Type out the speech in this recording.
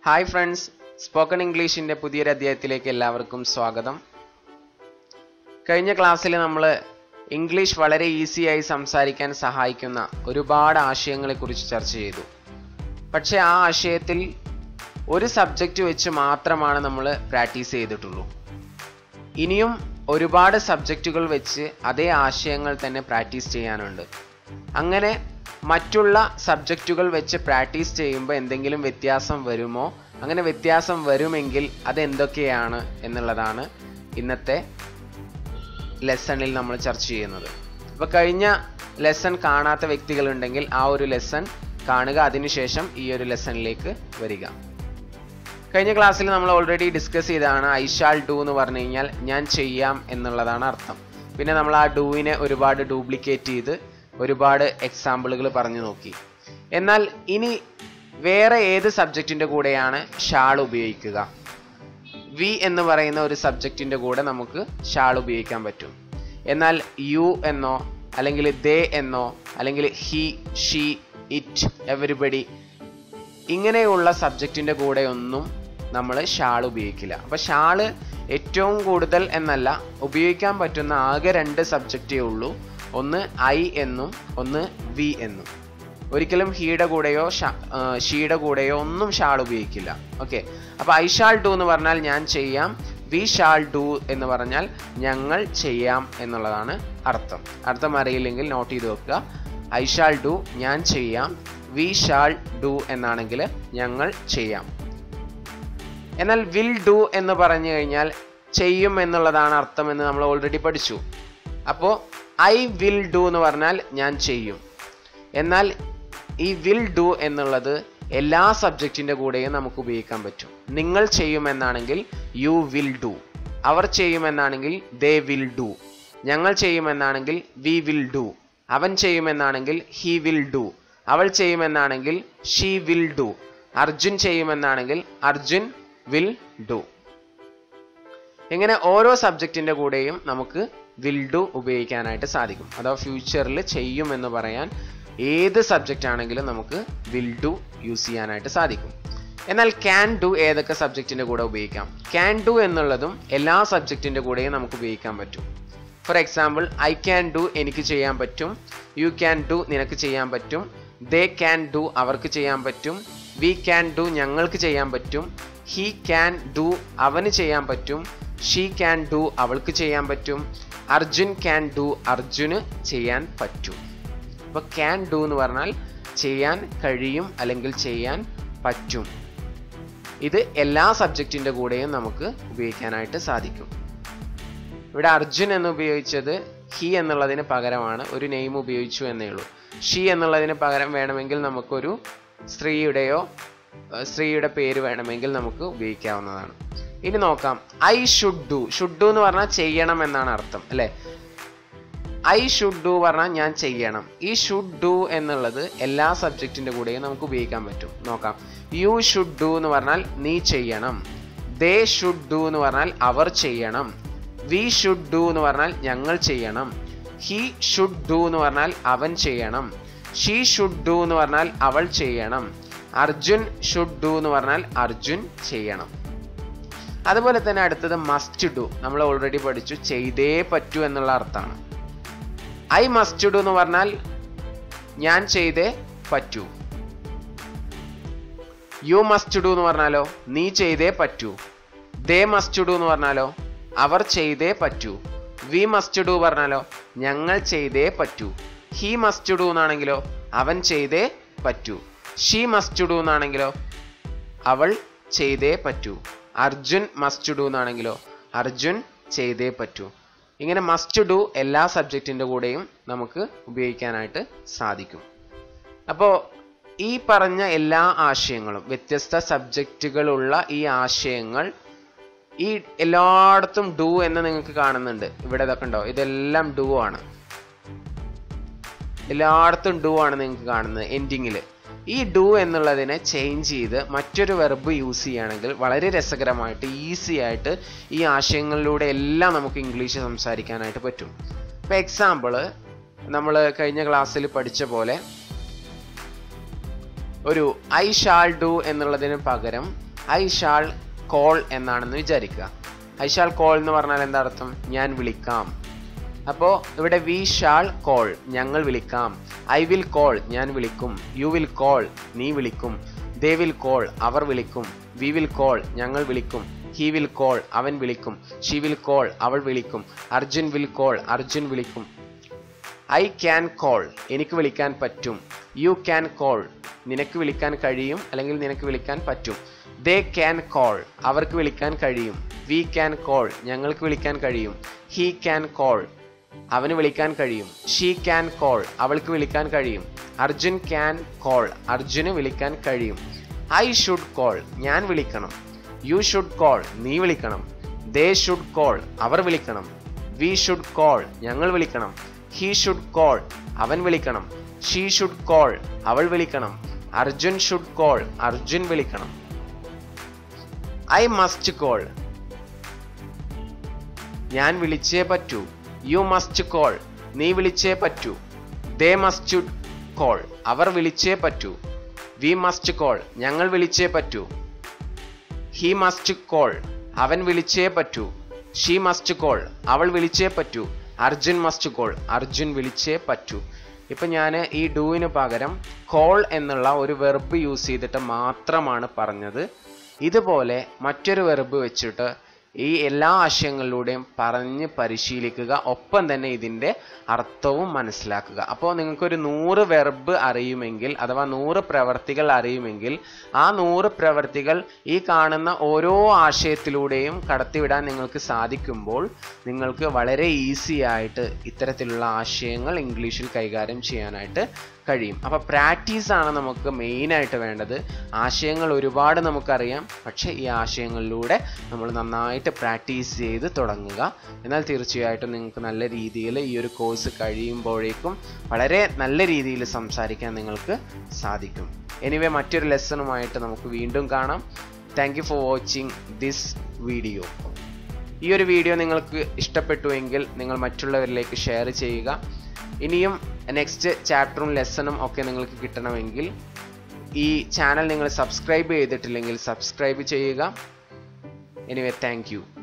Hi friends, spoken ഇംഗ്ലീഷിൻ്റെ പുതിയൊരു അധ്യായത്തിലേക്ക് എല്ലാവർക്കും സ്വാഗതം. കഴിഞ്ഞ ക്ലാസ്സിൽ നമ്മൾ ഇംഗ്ലീഷ് വളരെ ഈസിയായി സംസാരിക്കാൻ സഹായിക്കുന്ന ഒരുപാട് ആശയങ്ങളെക്കുറിച്ച് ചർച്ച ചെയ്തു. പക്ഷേ ആ ആശയത്തിൽ ഒരു സബ്ജക്റ്റ് വെച്ച് മാത്രമാണ് നമ്മൾ പ്രാക്ടീസ് ചെയ്തിട്ടുള്ളൂ. ഇനിയും ഒരുപാട് സബ്ജക്റ്റുകൾ വെച്ച് അതേ ആശയങ്ങൾ തന്നെ പ്രാക്ടീസ് ചെയ്യാനുണ്ട്. അങ്ങനെ മറ്റുള്ള സബ്ജക്റ്റുകൾ വെച്ച് പ്രാക്ടീസ് ചെയ്യുമ്പോൾ എന്തെങ്കിലും വ്യത്യാസം വരുമോ? അങ്ങനെ വ്യത്യാസം വരുമെങ്കിൽ അതെന്തൊക്കെയാണ് എന്നുള്ളതാണ് ഇന്നത്തെ ലെസണിൽ നമ്മൾ ചർച്ച ചെയ്യുന്നത്. അപ്പോൾ കഴിഞ്ഞ ലെസൺ കാണാത്ത വ്യക്തികളുണ്ടെങ്കിൽ ആ ഒരു ലെസൺ കാണുക, അതിനുശേഷം ഈ ഒരു ലെസണിലേക്ക് വരിക. കഴിഞ്ഞ ക്ലാസ്സിൽ നമ്മൾ ഓൾറെഡി ഡിസ്കസ് ചെയ്തതാണ് ഐ ഷാൾ ഡു എന്ന് പറഞ്ഞു കഴിഞ്ഞാൽ ഞാൻ ചെയ്യാം എന്നുള്ളതാണ് അർത്ഥം. പിന്നെ നമ്മൾ ആ ഡൂവിനെ ഒരുപാട് ഡ്യൂപ്ലിക്കേറ്റ് ചെയ്ത് ഒരുപാട് എക്സാമ്പിളുകൾ പറഞ്ഞു നോക്കി. എന്നാൽ ഇനി വേറെ ഏത് സബ്ജക്റ്റിൻ്റെ കൂടെയാണ് ഷാൾ ഉപയോഗിക്കുക? വി എന്ന് പറയുന്ന ഒരു സബ്ജക്റ്റിൻ്റെ കൂടെ നമുക്ക് ഷാൾ ഉപയോഗിക്കാൻ പറ്റും. എന്നാൽ യു എന്നോ അല്ലെങ്കിൽ ദേ എന്നോ അല്ലെങ്കിൽ ഹി, ഷീ, ഇറ്റ്, എവരിബഡി ഇങ്ങനെയുള്ള സബ്ജക്റ്റിൻ്റെ കൂടെ ഒന്നും നമ്മൾ ഷാൾ ഉപയോഗിക്കില്ല. അപ്പോൾ ഷാള് ഏറ്റവും കൂടുതൽ എന്നല്ല, ഉപയോഗിക്കാൻ പറ്റുന്ന ആകെ രണ്ട് സബ്ജക്റ്റേ ഉള്ളൂ. ഒന്ന് ഐ എന്നും ഒന്ന് വി എന്നും. ഒരിക്കലും ഹീയുടെ കൂടെയോ ഷീയുടെ കൂടെയോ ഒന്നും ഷാൾ ഉപയോഗിക്കില്ല. ഓക്കെ, അപ്പോൾ ഐ ഷാൾ ഡു എന്ന് പറഞ്ഞാൽ ഞാൻ ചെയ്യാം, വി ഷാൾ ഡു എന്ന് പറഞ്ഞാൽ ഞങ്ങൾ ചെയ്യാം എന്നുള്ളതാണ് അർത്ഥം. അർത്ഥം അറിയില്ലെങ്കിൽ നോട്ട് ചെയ്ത് വെക്കുക. ഐ ഷാൾ ഡു ഞാൻ ചെയ്യാം, വി ഷാൾ ഡു എന്നാണെങ്കിൽ ഞങ്ങൾ ചെയ്യാം. എന്നാൽ വിൽ ഡു എന്ന് പറഞ്ഞു കഴിഞ്ഞാൽ ചെയ്യും എന്നുള്ളതാണ് അർത്ഥം എന്ന് നമ്മൾ ഓൾറെഡി പഠിച്ചു. അപ്പോൾ ഐ വിൽ ഡു എന്ന് പറഞ്ഞാൽ ഞാൻ ചെയ്യും. എന്നാൽ ഈ വിൽ ഡു എന്നുള്ളത് എല്ലാ സബ്ജക്റ്റിൻ്റെ കൂടെയും നമുക്ക് ഉപയോഗിക്കാൻ പറ്റും. നിങ്ങൾ ചെയ്യുമെന്നാണെങ്കിൽ യു വിൽ ഡു, അവർ ചെയ്യുമെന്നാണെങ്കിൽ ദേ വിൽ ഡു, ഞങ്ങൾ ചെയ്യുമെന്നാണെങ്കിൽ വി വിൽ ഡു, അവൻ ചെയ്യുമെന്നാണെങ്കിൽ ഹി വിൽ ഡു, അവൾ ചെയ്യുമെന്നാണെങ്കിൽ ഷീ വിൽ ഡു, അർജുൻ ചെയ്യുമെന്നാണെങ്കിൽ അർജുൻ വിൽ ഡു. ഇങ്ങനെ ഓരോ സബ്ജക്റ്റിൻ്റെ കൂടെയും നമുക്ക് വിൽ ഡു ഉപയോഗിക്കാനായിട്ട് സാധിക്കും. അഥവാ ഫ്യൂച്ചറിൽ ചെയ്യും എന്ന് പറയാൻ ഏത് സബ്ജക്റ്റ് ആണെങ്കിലും നമുക്ക് വിൽ ഡു യൂസ് ചെയ്യാനായിട്ട് സാധിക്കും. എന്നാൽ ക്യാൻ ഡു ഏതൊക്കെ സബ്ജക്റ്റിൻ്റെ കൂടെ ഉപയോഗിക്കാം? ക്യാൻ ഡു എന്നുള്ളതും എല്ലാ സബ്ജക്റ്റിൻ്റെ കൂടെയും നമുക്ക് ഉപയോഗിക്കാൻ പറ്റും. For example, I can do എനിക്ക് ചെയ്യാൻ പറ്റും, യു ക്യാൻ ഡു നിനക്ക് ചെയ്യാൻ പറ്റും, ദേ ക്യാൻ ഡു അവർക്ക് ചെയ്യാൻ പറ്റും, വി ക്യാൻ ഡു ഞങ്ങൾക്ക് ചെയ്യാൻ പറ്റും, ഹി ക്യാൻ ഡു അവന് ചെയ്യാൻ പറ്റും, ഷീ ക്യാൻ ഡു അവൾക്ക് ചെയ്യാൻ പറ്റും, അർജുൻ ക്യാൻ ഡു അർജുന് ചെയ്യാൻ പറ്റും. അപ്പോൾ ക്യാൻ ഡു എന്ന് പറഞ്ഞാൽ ചെയ്യാൻ കഴിയും അല്ലെങ്കിൽ ചെയ്യാൻ പറ്റും. ഇത് എല്ലാ സബ്ജക്റ്റിൻ്റെ കൂടെയും നമുക്ക് ഉപയോഗിക്കാനായിട്ട് സാധിക്കും. ഇവിടെ അർജുൻ എന്ന് ഉപയോഗിച്ചത് ഹി എന്നുള്ളതിന് പകരമാണ്, ഒരു നെയിം ഉപയോഗിച്ചു എന്നേ ഉള്ളൂ. ഷീ എന്നുള്ളതിന് പകരം വേണമെങ്കിൽ നമുക്കൊരു സ്ത്രീയുടെ പേര് വേണമെങ്കിൽ നമുക്ക് ഉപയോഗിക്കാവുന്നതാണ്. ഇനി നോക്കാം, I should do. Should do എന്ന് പറഞ്ഞാൽ ചെയ്യണം എന്നാണ് അർത്ഥം, അല്ലേ? ഐ ഷുഡ് ഡു പറഞ്ഞാൽ ഞാൻ ചെയ്യണം. ഈ ഷുഡ് ഡു എന്നുള്ളത് എല്ലാ സബ്ജക്റ്റിൻ്റെ കൂടെയും നമുക്ക് ഉപയോഗിക്കാൻ പറ്റും. നോക്കാം, യു ഷുഡ് ഡു എന്ന് പറഞ്ഞാൽ നീ ചെയ്യണം, ദേ ഷുഡ് ഡു എന്ന് പറഞ്ഞാൽ അവർ ചെയ്യണം, വി ഷുഡ് ഡു എന്ന് പറഞ്ഞാൽ ഞങ്ങൾ ചെയ്യണം, ഹി ഷുഡ് ഡു എന്ന് പറഞ്ഞാൽ അവൻ ചെയ്യണം, ഷീ ഷുഡ് ഡു എന്ന് പറഞ്ഞാൽ അവൾ ചെയ്യണം, അർജുൻ ഷുഡ് ഡു എന്ന് പറഞ്ഞാൽ അർജുൻ ചെയ്യണം. അതുപോലെ തന്നെ അടുത്തത് മസ്റ്റ് ഡു. നമ്മൾ ഓൾറെഡി പഠിച്ചു, ചെയ്തേ പറ്റൂ എന്നുള്ള അർത്ഥമാണ്. ഐ മസ്റ്റ് ഡു എന്ന് പറഞ്ഞാൽ ഞാൻ ചെയ്തേ പറ്റൂ. യു മസ്റ്റ് ഡു എന്ന് പറഞ്ഞാലോ നീ ചെയ്തേ പറ്റൂ. ദേ മസ്റ്റ് ഡു എന്ന് പറഞ്ഞാലോ അവർ ചെയ്തേ പറ്റൂ. വി മസ്റ്റ് ഡു പറഞ്ഞാലോ ഞങ്ങൾ ചെയ്തേ പറ്റൂ. ഹി മസ്റ്റ് ഡു എന്നാണെങ്കിലോ അവൻ ചെയ്തേ പറ്റൂ. ഷീ മസ്റ്റ് ഡു എന്നാണെങ്കിലോ അവൾ ചെയ്തേ പറ്റൂ. അർജുൻ മസ്റ്റ് ഡു എന്നാണെങ്കിലോ അർജുൻ ചെയ്തേ പറ്റൂ. ഇങ്ങനെ മസ്റ്റ് ഡു എല്ലാ സബ്ജക്റ്റിൻ്റെ കൂടെയും നമുക്ക് ഉപയോഗിക്കാനായിട്ട് സാധിക്കും. അപ്പോൾ ഈ പറഞ്ഞ എല്ലാ ആശയങ്ങളും, വ്യത്യസ്ത സബ്ജക്റ്റുകളുള്ള ഈ ആശയങ്ങൾ ഈ എല്ലായിടത്തും ഡു എന്ന് നിങ്ങൾക്ക് കാണുന്നുണ്ട്. ഇവിടെ ഇതൊക്കെ ഉണ്ടോ? ഇതെല്ലാം ഡു ആണ്. എല്ലായിടത്തും ഡു ആണ് നിങ്ങൾക്ക് കാണുന്നത് എൻഡിങ്ങിൽ. ഈ ഡു എന്നുള്ളതിനെ ചേഞ്ച് ചെയ്ത് മറ്റൊരു വെർബ് യൂസ് ചെയ്യുകയാണെങ്കിൽ വളരെ രസകരമായിട്ട് ഈസി ആയിട്ട് ഈ ആശയങ്ങളിലൂടെ എല്ലാം നമുക്ക് ഇംഗ്ലീഷ് സംസാരിക്കാനായിട്ട് പറ്റും. ഇപ്പോൾ എക്സാമ്പിൾ, നമ്മൾ കഴിഞ്ഞ ക്ലാസ്സിൽ പഠിച്ച പോലെ ഒരു ഐ ഷാൾ ഡു എന്നുള്ളതിന് പകരം ഐ ഷാൾ കോൾ എന്നാണെന്ന് വിചാരിക്കുക. ഐ ഷാൾ കോൾ എന്ന് പറഞ്ഞാൽ എന്താ അർത്ഥം? ഞാൻ വിളിക്കാം. അപ്പോൾ ഇവിടെ വി ഷാൾ കോൾ, ഞങ്ങൾ വിളിക്കാം. ഐ വിൽ കോൾ, ഞാൻ വിളിക്കും. യു വിൽ കോൾ, നീ വിളിക്കും. ദേ വിൽ കോൾ, അവർ വിളിക്കും. വി വിൽ കോൾ, ഞങ്ങൾ വിളിക്കും. ഹി വിൽ കോൾ, അവൻ വിളിക്കും. ഷീ വിൽ കോൾ, അവൾ വിളിക്കും. അർജുൻ വിൽ കോൾ, അർജുൻ വിളിക്കും. ഐ ക്യാൻ കോൾ, എനിക്ക് വിളിക്കാൻ പറ്റും. യു ക്യാൻ കോൾ, നിനക്ക് വിളിക്കാൻ കഴിയും അല്ലെങ്കിൽ നിനക്ക് വിളിക്കാൻ പറ്റും. ദേ ക്യാൻ കോൾ, അവർക്ക് വിളിക്കാൻ കഴിയും. വി ക്യാൻ കോൾ, ഞങ്ങൾക്ക് വിളിക്കാൻ കഴിയും. ഹി ക്യാൻ കോൾ, അവന് വിളിക്കാൻ കഴിയും. ഷീ ക്യാൻ കോൾ, അവൾക്ക് വിളിക്കാൻ കഴിയും. അർജുൻ ക്യാൻ കോൾ, അർജുന് വിളിക്കാൻ കഴിയും. ഐ ഷുഡ് കോൾ, ഞാൻ വിളിക്കണം. യു ഷുഡ് കോൾ, നീ വിളിക്കണം. ദേ ഷുഡ് കോൾ, അവർ വിളിക്കണം. വി ഷുഡ് കോൾ, ഞങ്ങൾ വിളിക്കണം. ഹി ഷുഡ് കോൾ, അവൻ വിളിക്കണം. ഷീ ഷുഡ് കോൾ, അവൾ വിളിക്കണം. അർജുൻ ഷുഡ് കോൾ, അർജുൻ വിളിക്കണം. ഐ മസ്റ്റ് കോൾ, ഞാൻ വിളിച്ചേ പറ്റൂ. യു മസ്റ്റ് കോൾ, നീ വിളിച്ചേ പറ്റൂ. ദേ മസ്റ്റ് കോൾ, അവർ വിളിച്ചേ പറ്റൂ. വി മസ്റ്റ് കോൾ, ഞങ്ങൾ വിളിച്ചേ പറ്റൂ. ഹി മസ്റ്റ് കോൾ, അവൻ വിളിച്ചേ പറ്റൂ. ഷീ മസ്റ്റ് കോൾ, അവൾ വിളിച്ചേ പറ്റൂ. അർജുൻ മസ്റ്റ് കോൾ, അർജുൻ വിളിച്ചേ പറ്റൂ. ഇപ്പം ഞാൻ ഈ ഡൂവിന് പകരം കോൾ എന്നുള്ള ഒരു വെർബ് യൂസ് ചെയ്തിട്ട് മാത്രമാണ് പറഞ്ഞത്. ഇതുപോലെ മറ്റൊരു വെർബ് വെച്ചിട്ട് ഈ എല്ലാ ആശയങ്ങളിലൂടെയും പറഞ്ഞ് പരിശീലിക്കുക. ഒപ്പം തന്നെ ഇതിൻ്റെ അർത്ഥവും മനസ്സിലാക്കുക. അപ്പോൾ നിങ്ങൾക്കൊരു 100 വെർബ് അറിയുമെങ്കിൽ അഥവാ 100 പ്രവർത്തികൾ അറിയുമെങ്കിൽ ആ 100 പ്രവർത്തികൾ ഈ കാണുന്ന ഓരോ ആശയത്തിലൂടെയും കടത്തിവിടാൻ നിങ്ങൾക്ക് സാധിക്കുമ്പോൾ നിങ്ങൾക്ക് വളരെ ഈസി ആയിട്ട് ഇത്തരത്തിലുള്ള ആശയങ്ങൾ ഇംഗ്ലീഷിൽ കൈകാര്യം ചെയ്യാനായിട്ട് കഴിയും. അപ്പോൾ പ്രാക്ടീസാണ് നമുക്ക് മെയിനായിട്ട് വേണ്ടത്. ആശയങ്ങൾ ഒരുപാട് നമുക്കറിയാം, പക്ഷേ ഈ ആശയങ്ങളിലൂടെ നമ്മൾ നന്നായിട്ട് പ്രാക്ടീസ് ചെയ്ത് തുടങ്ങുക. എന്നാൽ തീർച്ചയായിട്ടും നിങ്ങൾക്ക് നല്ല രീതിയിൽ ഈ ഒരു കോഴ്സ് കഴിയുമ്പോഴേക്കും വളരെ നല്ല രീതിയിൽ സംസാരിക്കാൻ നിങ്ങൾക്ക് സാധിക്കും. എനിവേ മറ്റൊരു ലെസണുമായിട്ട് നമുക്ക് വീണ്ടും കാണാം. Thank you for watching this video. ഈ ഒരു വീഡിയോ നിങ്ങൾക്ക് ഇഷ്ടപ്പെട്ടുവെങ്കിൽ നിങ്ങൾ മറ്റുള്ളവരിലേക്ക് ഷെയർ ചെയ്യുക. ഇനിയും നെക്സ്റ്റ് ചാപ്റ്ററും ലെസണും ഒക്കെ നിങ്ങൾക്ക് കിട്ടണമെങ്കിൽ ഈ ചാനൽ നിങ്ങൾ സബ്സ്ക്രൈബ് ചെയ്തിട്ടില്ലെങ്കിൽ സബ്സ്ക്രൈബ് ചെയ്യുക. Anyway thank U.